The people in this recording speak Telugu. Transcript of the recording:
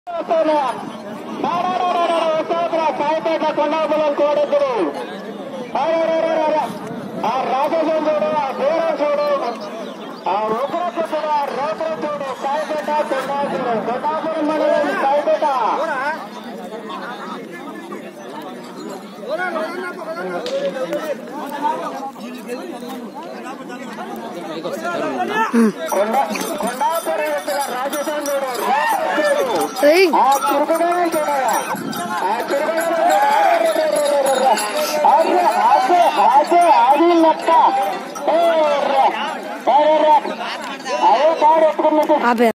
కాయపేట కొండాపురం కోడెద్దుడు ఆ రాజేశం చూడు, ఆ దూరం చూడు, ఆ ఉగ్రపు చూడు, ఆ రోడ్డు చూడు. కాయపేట కొండాపురం, కొండాపురం మండలం కాయపేట. కొండాపురం వచ్చిన రాజేశం చూడు, ఆ చురుకుగానే చూడాలా, ఆ చురుకుగానే అది లెక్క అదే కారు ఎత్తుకున్నట్టు